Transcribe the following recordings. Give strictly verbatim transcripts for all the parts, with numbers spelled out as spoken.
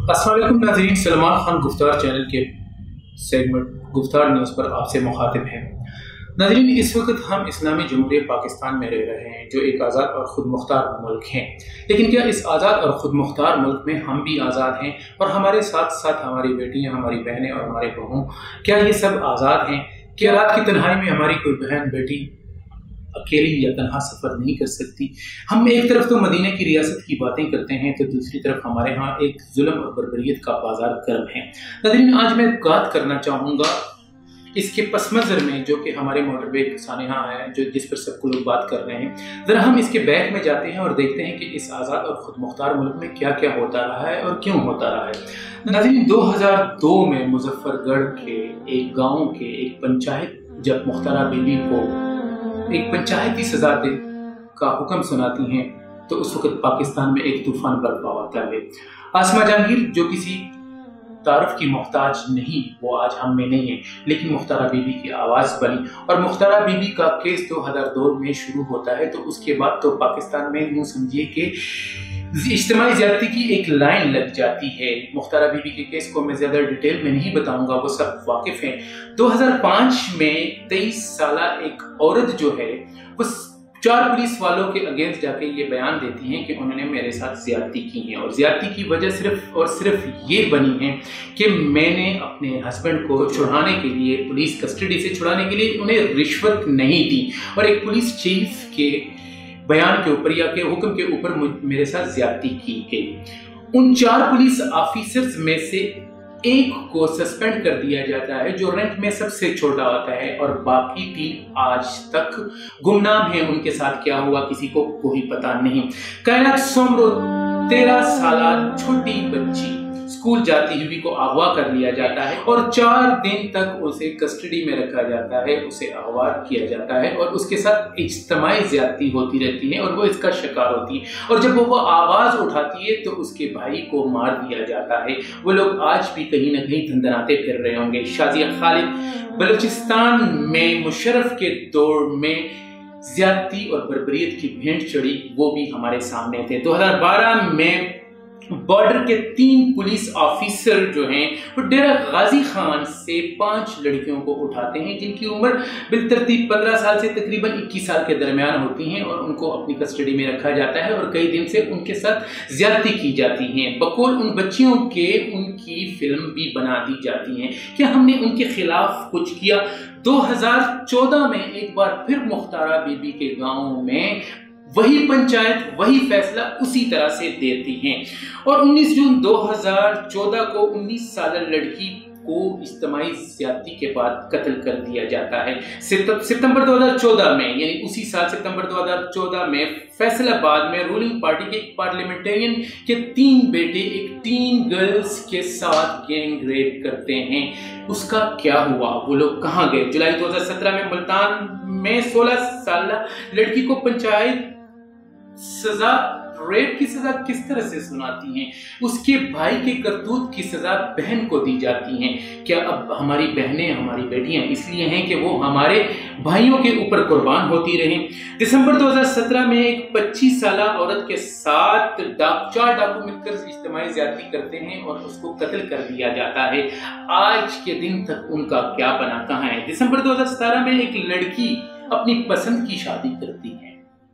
अस्सलाम वालेकुम नाज़रीन, सलमान खान गुफ्तार चैनल के सेगमेंट गुफ्तार न्यूज़ पर आपसे मुखातिब हैं। नाज़रीन, इस वक्त हम इस्लामी जमहूरियत पाकिस्तान में रह रहे हैं, जो एक आज़ाद और ख़ुद मुख्तार मुल्क है। लेकिन क्या इस आज़ाद और ख़ुद मुख्तार मुल्क में हम भी आज़ाद हैं और हमारे साथ साथ हमारी बेटियां, हमारी बहनें और हमारे बहू, क्या ये सब आज़ाद हैं? क्या रात की तन्हाई में हमारी कोई बहन बेटी अकेली या तनहा सफ़र नहीं कर सकती? हम एक तरफ तो मदीने की रियासत की बातें करते हैं, तो दूसरी तरफ हमारे यहाँ एक जुल्म और बर्बरियत का बाजार गर्म है। नाज़रीन, आज मैं बात करना चाहूँगा इसके पस मंज़र में, जो कि हमारे मोटरवे सानिहा है, जो जिस पर सबको लोग बात कर रहे हैं। ज़रा हम इसके बैक में जाते हैं और देखते हैं कि इस आज़ाद और ख़ुद मुख्तार मुल्क में क्या क्या होता रहा है और क्यों होता रहा है। नाज़रीन, दो हज़ार दो में मुजफ्फरगढ़ के एक गाँव के एक पंचायत जब मुख्तारा बीबी को एक पंचायती सजा दे का हुक्म सुनाती हैं, तो उस वक्त पाकिस्तान में एक तूफान बरपा होता है। आसमा जहांगीर, जो किसी तारफ की मोहताज नहीं, वो आज हम में नहीं है, लेकिन मुख्तारा बीबी की आवाज़ बनी और मुख्तारा बीबी का केस दो हज़ार दो में शुरू होता है। तो उसके बाद तो पाकिस्तान में यूँ समझिए कि इज्तिमाई ज़्यादती की एक लाइन लग जाती है। मुख्तारा बीबी के केस को मैं ज़्यादा डिटेल में नहीं बताऊंगा, वो सब वाकिफ़ हैं। दो हज़ार पाँच में तेईस साला एक औरत जो है, वो चार पुलिस वालों के अगेंस्ट जाके ये बयान देती हैं कि उन्होंने मेरे साथ ज़्यादती की है, और ज़्यादती की वजह सिर्फ और सिर्फ ये बनी है कि मैंने अपने हस्बैंड को छुड़ाने के लिए, पुलिस कस्टडी से छुड़ाने के लिए उन्हें रिश्वत नहीं दी, और एक पुलिस चीफ के बयान के ऊपर या के हुक्म के ऊपर मेरे साथ ज्यादती की गई। उन चार पुलिस ऑफिसर्स में से एक को सस्पेंड कर दिया जाता है, जो रैंक में सबसे छोटा होता है, और बाकी तीन आज तक गुमनाम हैं। उनके साथ क्या हुआ किसी को कोई पता नहीं। कायनात सोमरो, तेरह साला छोटी बच्ची स्कूल जाती हुई को अगवा कर लिया जाता है और चार दिन तक उसे कस्टडी में रखा जाता है, उसे अगवा किया जाता है और उसके साथ इज्तिमाई ज़्यादती होती रहती है और वो इसका शिकार होती है। और जब वो आवाज़ उठाती है तो उसके भाई को मार दिया जाता है। वो लोग आज भी कहीं ना कहीं धंधनाते फिर रहे होंगे। शाजिया खालिद बलूचिस्तान में मुशर्रफ के दौर में ज़्यादती और बर्बरियत की भेंट चढ़ी, वो भी हमारे सामने थे। दो हज़ार बारह में बॉर्डर के तीन पुलिस ऑफिसर जो हैं, वो डेरा गाजी खान से पांच लड़कियों को उठाते हैं, जिनकी उम्र बिलतरतीब पंद्रह साल से तकरीबन इक्कीस साल के दरमियान होती हैं, और उनको अपनी कस्टडी में रखा जाता है और कई दिन से उनके साथ ज्यादती की जाती है। बकौल उन बच्चियों के उनकी फिल्म भी बना दी जाती है। क्या हमने उनके खिलाफ कुछ किया? दो हज़ार चौदह में एक बार फिर मुख्तारा बीबी के गाँव में वही पंचायत वही फैसला उसी तरह से देती हैं, और उन्नीस जून दो हज़ार चौदह को उन्नीस साल लड़की को इज्तिमाई ज़्यादती के बाद कत्ल कर दिया जाता है। सितंबर दो हज़ार चौदह में, यानी उसी साल सितंबर दो हज़ार चौदह में फैसलाबाद में रूलिंग पार्टी के एक पार्लियामेंटेरियन के तीन बेटे एक टीन गर्ल्स के साथ गैंग रेप करते हैं। उसका क्या हुआ? वो लोग कहाँ गए? जुलाई दो हज़ार सत्रह में मुल्तान में सोलह साल लड़की को पंचायत सजा, रेप की सजा किस तरह से सुनाती हैं? उसके भाई के करतूत की सजा बहन को दी जाती है। क्या अब हमारी बहनें, हमारी बेटियां इसलिए हैं कि वो हमारे भाइयों के ऊपर कुर्बान होती रहें? दिसंबर दो हज़ार सत्रह में एक पच्चीस साल औरत के साथ डाक चार डाकू मिलकर इज्तिमाई ज़्यादती करते हैं और उसको कत्ल कर दिया जाता है। आज के दिन तक उनका क्या बना, कहाँ है? दिसंबर दो हज़ार सत्रह में एक लड़की अपनी पसंद की शादी करती है।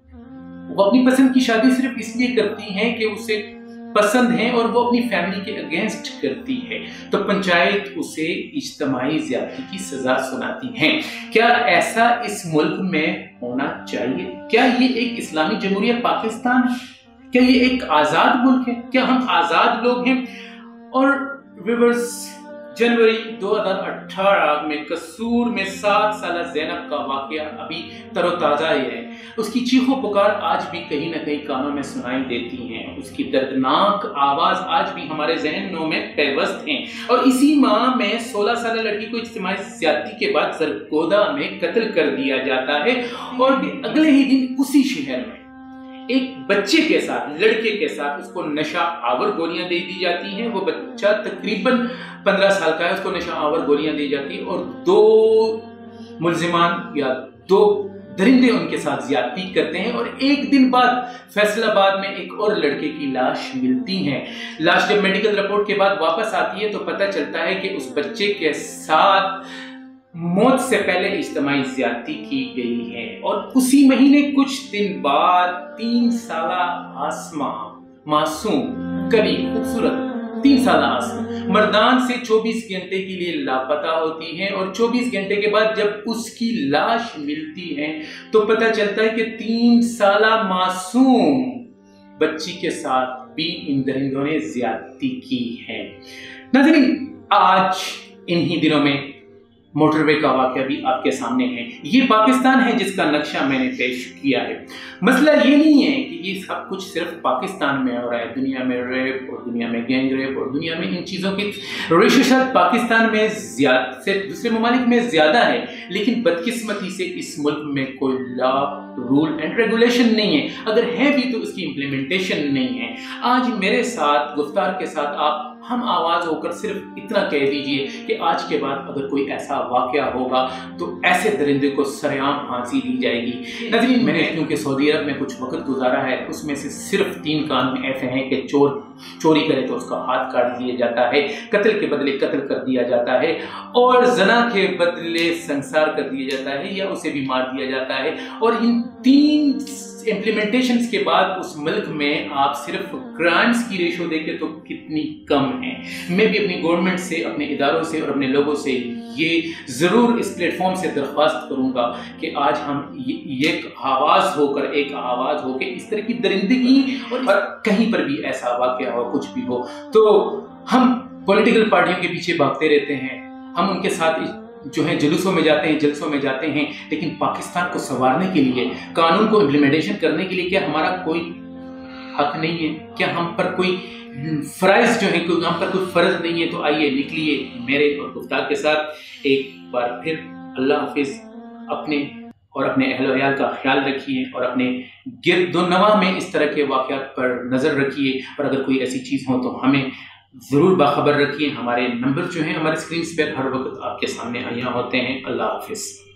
वो अपनी पसंद की शादी सिर्फ इसलिए करती हैं कि उसे पसंद है और वो अपनी फैमिली के अगेंस्ट करती है, तो पंचायत उसे इज्तिमाई ज़्यादती की सजा सुनाती है। क्या ऐसा इस मुल्क में होना चाहिए? क्या ये एक इस्लामी जमहूरियत पाकिस्तान है? क्या ये एक आज़ाद मुल्क है? क्या हम आज़ाद लोग हैं? और व्यूअर्स, जनवरी दो हज़ार अठारह में कसूर में सात साल ज़ैनब का वाक़या अभी तरोताज़ा ही है। उसकी चीखों पुकार आज भी कहीं ना कहीं कानों में सुनाई देती हैं। उसकी दर्दनाक आवाज़ आज भी हमारे ज़हनों में पेवस्त हैं। और इसी माह में सोलह साल लड़की को इज्तिमाई ज़्यादती के बाद सरगोदा में कत्ल कर दिया जाता है, और अगले ही दिन उसी शहर में एक बच्चे के साथ, लड़के के साथ उसको नशा आवर गोलियां दे दी जाती हैं। वो बच्चा तकरीबन पंद्रह साल का है, उसको नशा आवर गोलियां दी जाती है, और दो मुल्जिमान या दो درندے ان کے ساتھ زیادتی کرتے ہیں، اور ایک دن بعد فیصل آباد میں ایک اور لڑکے کی لاش ملتی ہے۔ لاش جب میڈیکل رپورٹ کے بعد واپس آتی ہے تو پتہ چلتا ہے کہ اس بچے کے ساتھ موت سے پہلے اجتماعی زیادتی کی گئی ہے، اور اسی مہینے کچھ دن بعد تین سالہ آسمہ معصوم کلی خوبصورت تین سالہ آسمہ مردان سے چوبیس گھنٹے کے لیے لاپتہ ہوتی ہے، اور چوبیس گھنٹے کے بعد جب اس کی لاش ملتی ہے تو پتہ چلتا ہے کہ تین سالہ معصوم بچی کے ساتھ بھی ان درندوں نے زیادتی کی ہے۔ ناظرین، آج انہی دنوں میں موٹر وے کا واقعہ بھی آپ کے سامنے ہے۔ یہ پاکستان ہے جس کا نقشہ میں نے پیش کیا ہے۔ مسئلہ یہ نہیں ہے کہ یہ سب کچھ صرف پاکستان میں ہو رہا ہے، دنیا میں ریپ اور دنیا میں گینگ ریپ اور دنیا میں ان چیزوں کی ریشو شاید پاکستان میں زیادہ سے دوسرے ممالک میں زیادہ ہے، لیکن بدقسمتی سے اس ملک میں کوئی لا رول اینڈ ریگولیشن نہیں ہے، اگر ہے بھی تو اس کی امپلیمنٹیشن نہیں ہے۔ آج میرے ساتھ گفتار کے ساتھ آپ ہم آواز ہو کر صرف اتنا کہہ دیجئے کہ آج کے بعد اگر کوئی ایسا واقعہ ہوگا تو ایسے درندے کو سرعام پھانسی دی جائے گی۔ ناظرین، میں نے کیونکہ سعودی عرب میں کچھ وقت گزارا ہے، اس میں سے صرف تین قانون ایسے ہیں کہ چور چوری کرے تو اس کا ہاتھ کاٹ دیا جاتا ہے، قتل کے بدلے قتل کر دیا جاتا ہے، اور زنا کے بدلے سنسار کر دیا جاتا ہے یا اسے بھی مار دیا جاتا ہے۔ اور ان تین امپلیمنٹیشنز کے بعد اس ملک میں آپ صرف کرائمز کی ریشو دیکھیں تو کتنی کم ہے۔ میں بھی اپنی گورنمنٹ سے، اپنے اداروں سے اور اپنے لوگوں سے یہ ضرور اس پلیٹ فارم سے درخواست کروں گا کہ آج ہم ایک آواز ہو کر ایک آواز ہو کے اس طرح کی درندگی اور کہیں پر بھی ایسا واقعہ ہو، کچھ بھی ہو، تو ہم پولیٹیکل پارٹیوں کے پیچھے بھاگتے رہتے ہیں، ہم ان کے ساتھ جو ہے جلوسوں میں جاتے ہیں، جلسوں میں جاتے ہیں، لیکن پاکستان کو سنوارنے کے لیے، قانون کو امپلیمنٹیشن کرنے کے لیے کیا ہمارا کوئی حق نہیں ہے؟ کیا ہم پر کوئی فرائض جو ہیں، ہم پر کوئی فرض نہیں ہے؟ تو آئیے نکلیے میرے اور گفتار کے ساتھ ایک بار پھر۔ اللہ حافظ۔ اپنے اور اپنے اہل و عیال کا خیال رکھیے، اور اپنے گرد و نواح میں اس طرح کے واقعات پر نظر رکھیے، اور اگر کوئی ایسی چیز ہو تو ہمیں ضرور باخبر رکھیے۔ ہمارے نمبر جو ہیں ہمارے اسکرین پر ہر وقت آپ کے سامنے آیا ہوتے ہیں۔ اللہ حافظ۔